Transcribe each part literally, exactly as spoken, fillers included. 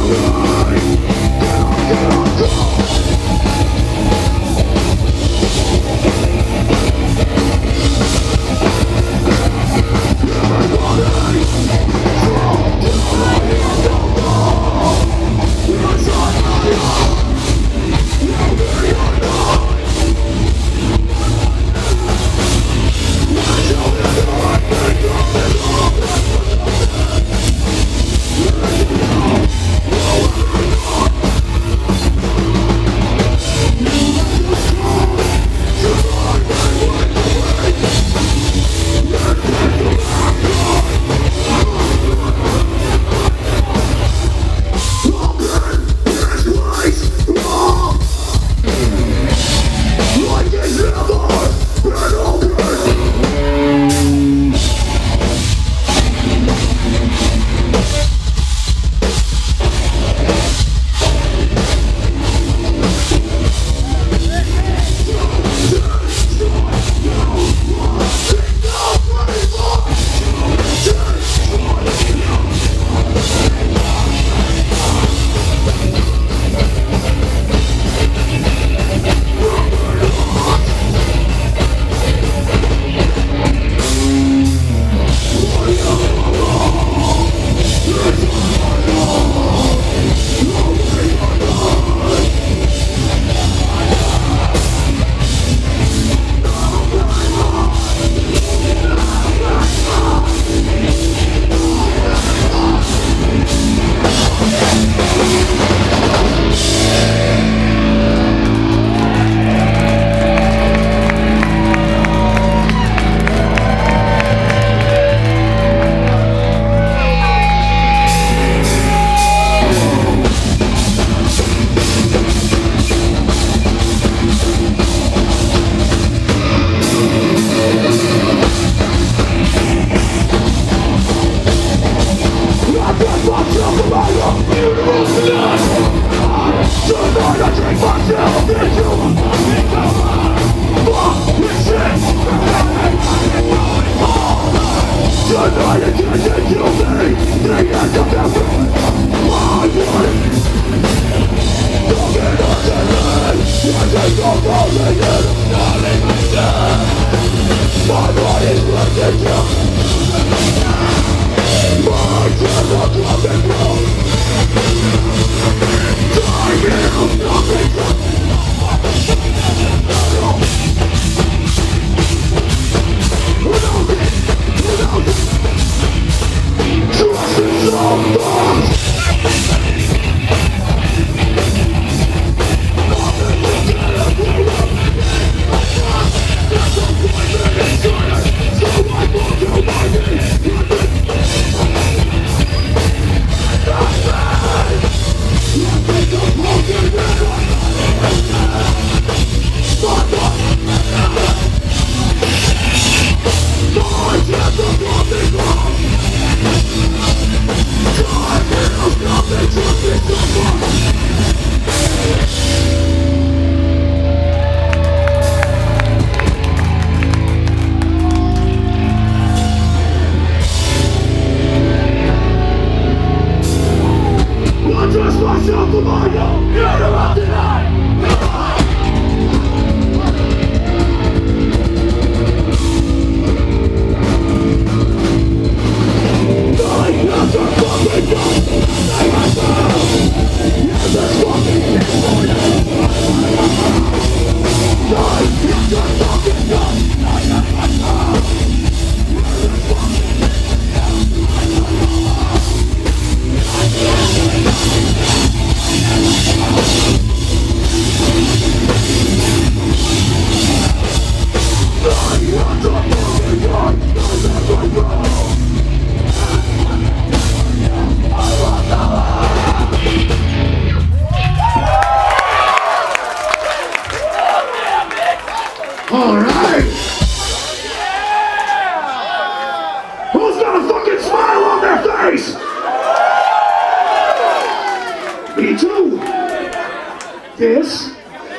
This,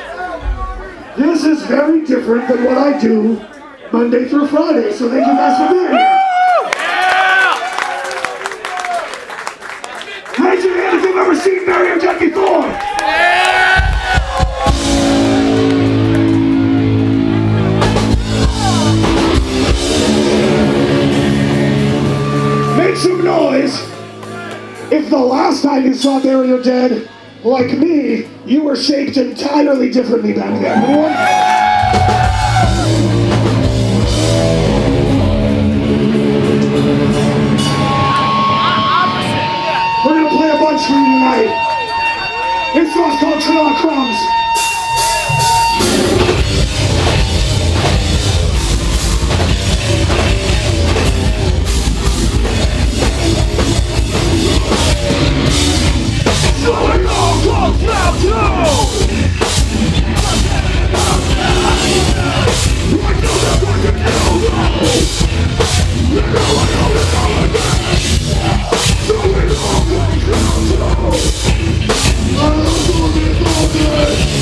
this is very different than what I do Monday through Friday, so thank you guys for being here. Raise your hand if you've ever seen seen Mario Jet before? Make some noise if the last time you saw Mario Dead, like me, you were shaped entirely differently back then. Anyone? We're gonna play a bunch for you tonight. This song's called Trilla Crumbs. Oh,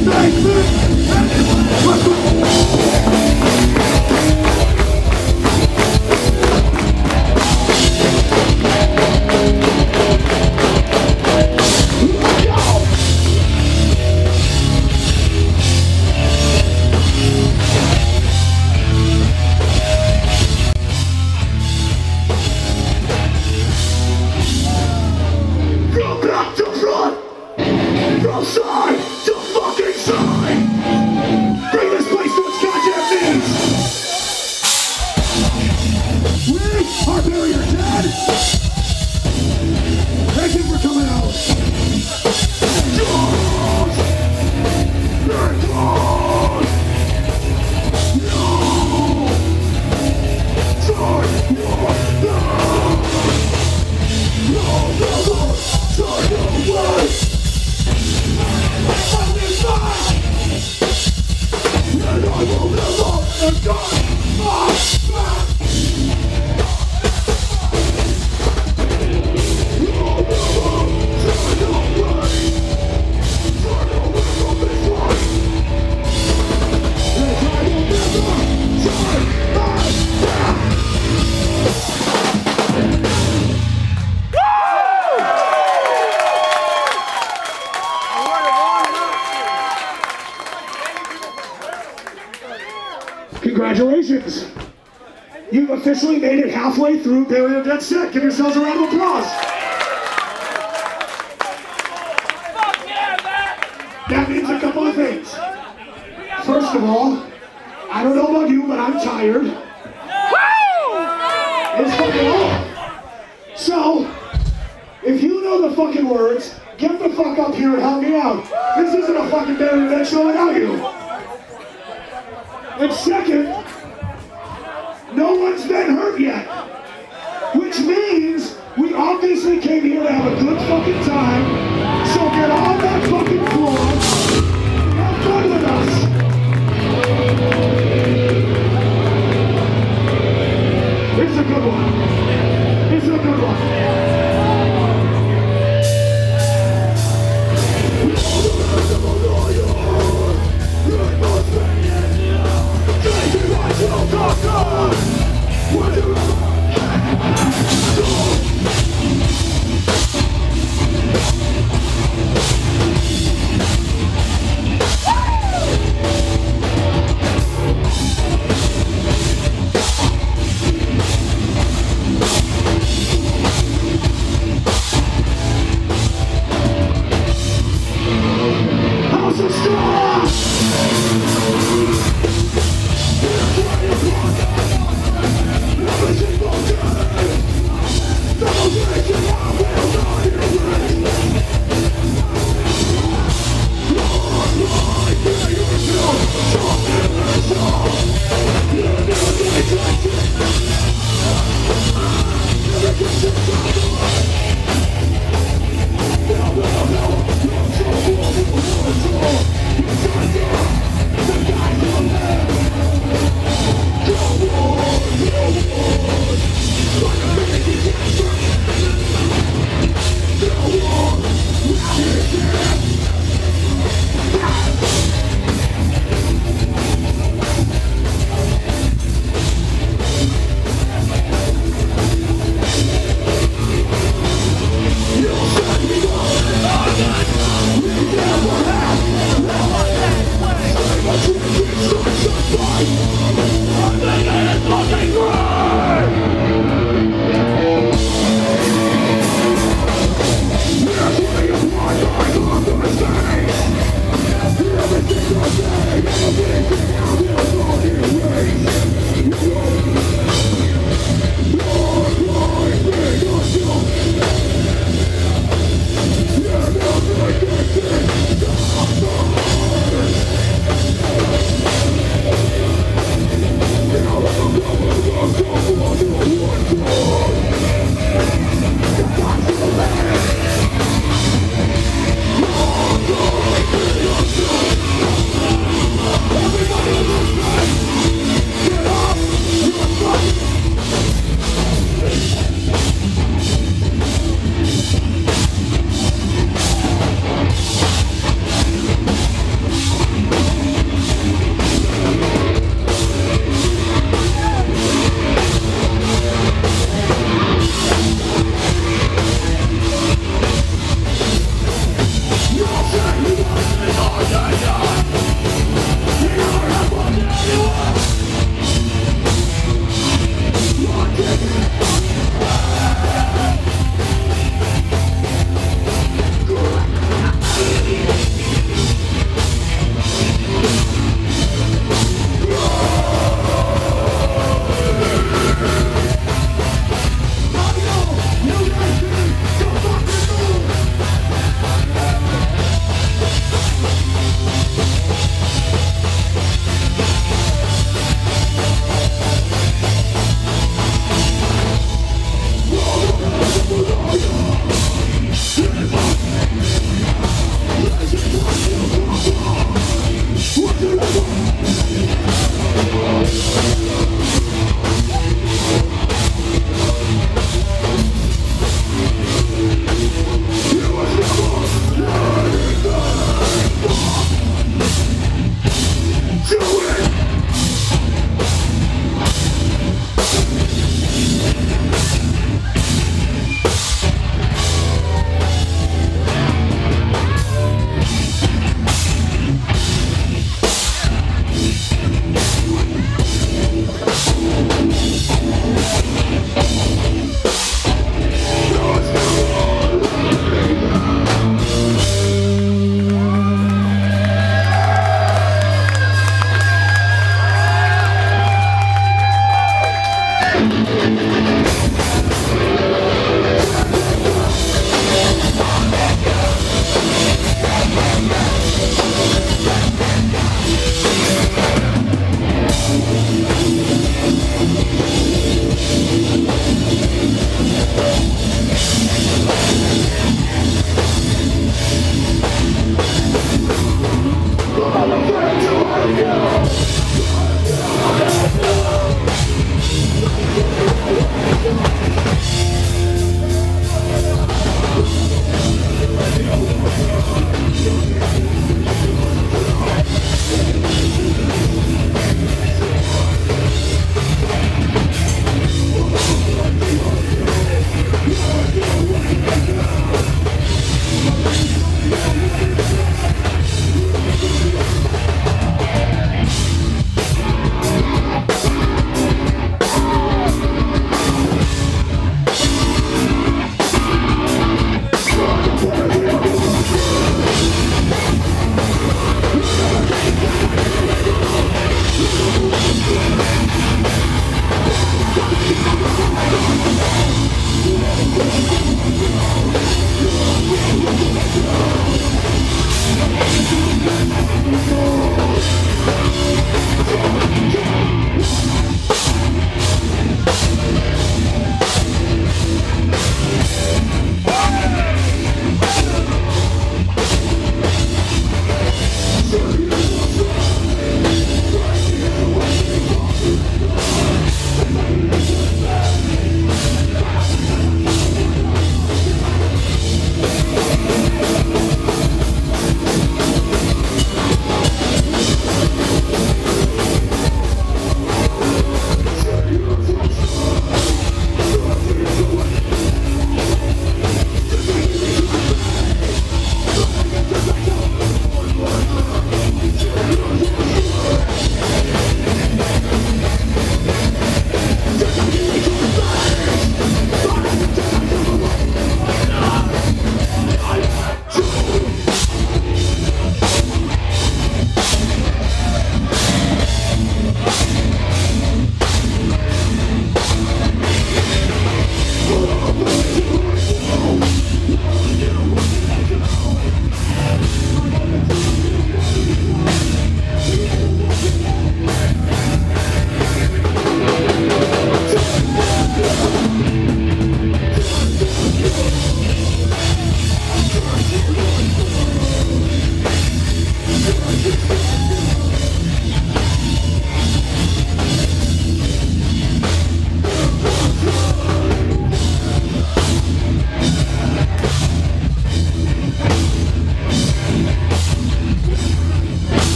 Congratulations! You've officially made it halfway through Bury Your Dead set. Give yourselves a round of applause. That means a couple of things. First of all, I don't know about you, but I'm tired. It's fucking long. So, if you know the fucking words, get the fuck up here and help me out. This isn't a fucking Bury Your Dead show without you. And second, no one's been hurt yet. Which means we obviously came here to have a good fucking time. So get on that fucking floor and have fun with us. It's a good one. It's a good one. Go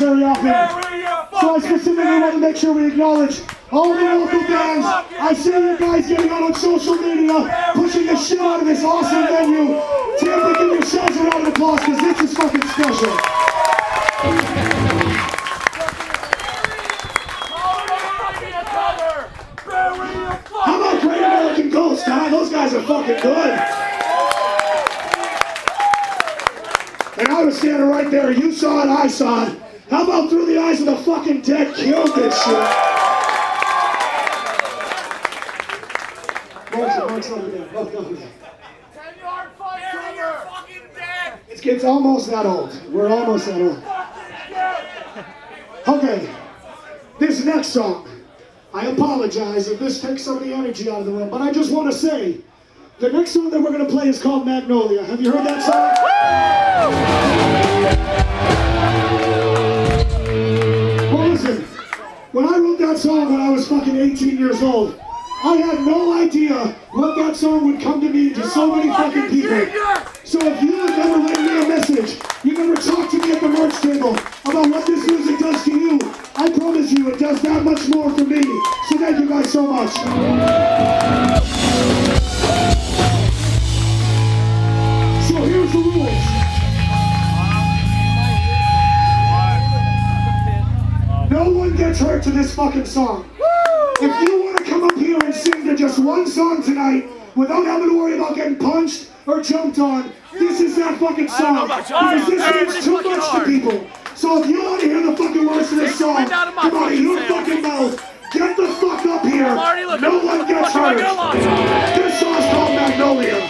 very often. So I specifically want to make sure we acknowledge all the local bands. I see you guys getting out on social media, pushing the shit out of this awesome venue. Tampa, give yourselves a round of applause because this is fucking special. How about Great American Ghost, huh? Those guys are fucking good. And I was standing right there. You saw it, I saw it. How about Through the Eyes of the Fucking Dead killed this shit? Mark's it, Mark's over there. Mark's over there. ten yard fight, you're fucking dead. It's, it's almost that old. We're almost that old. Okay, this next song. I apologize if this takes some of the energy out of the room, but I just want to say, the next song that we're going to play is called Magnolia. Have you heard that song? Well, listen, when I wrote that song when I was fucking eighteen years old, I had no idea what that song would come to mean to so many fucking people. So if you have ever written me a message, you never talked to me at the merch table about what this music does to you, I promise you it does that much more for me. So thank you guys so much. So here's the rules. No one gets hurt to this fucking song. If you want to come up here and sing to just one song tonight without having to worry about getting punched or jumped on, this is that fucking song. Because this means too much to people. So if you want to hear the fucking words of this song come out of your fucking mouth, get the fuck up here. No one gets hurt. This song's called Magnolia.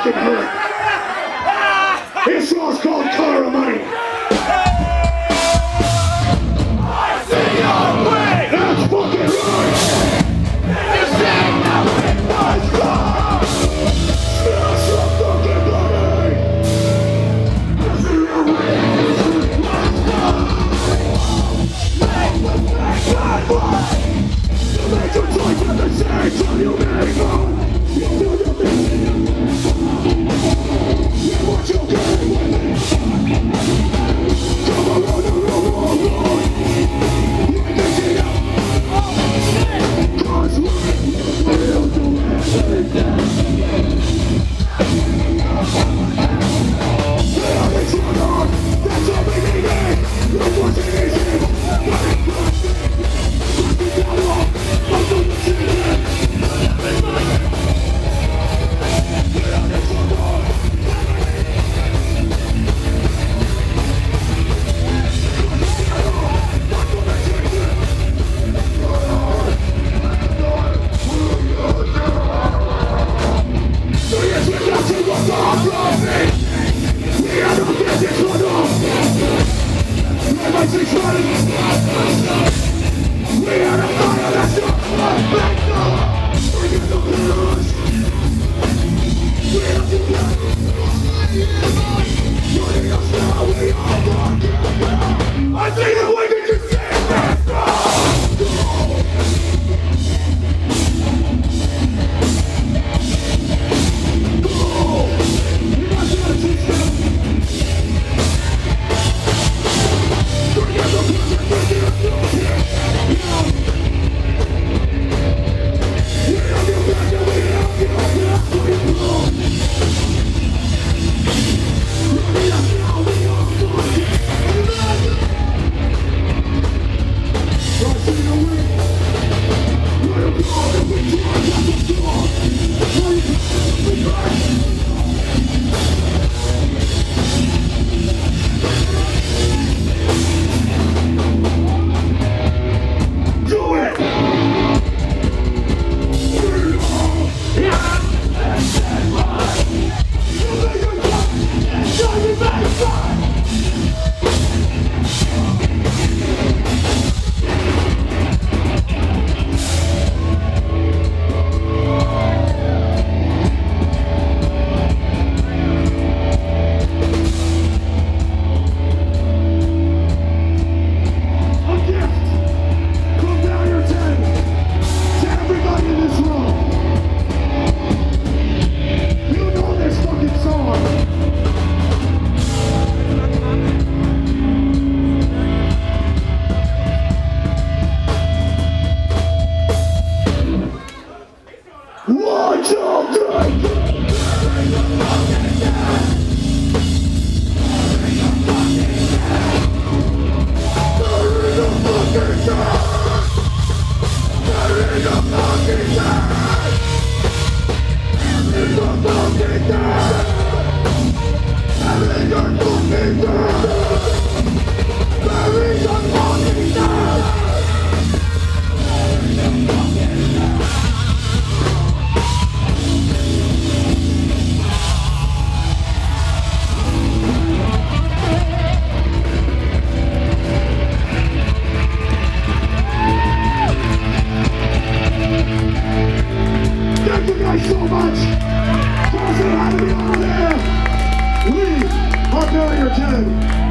fucking good. This song's called Color of Money. I see your way. That's fucking right. You say that it was wrong. That's the fucking money. I see your way. You make your choice at the same time you make one. You do your thing. You want your game with it. Come around the road, road, road. You can see it. Cause we're real to everything. They are the children. That's all we need. It wasn't easy. But it was. So much for having me on there. We are Barrier ten.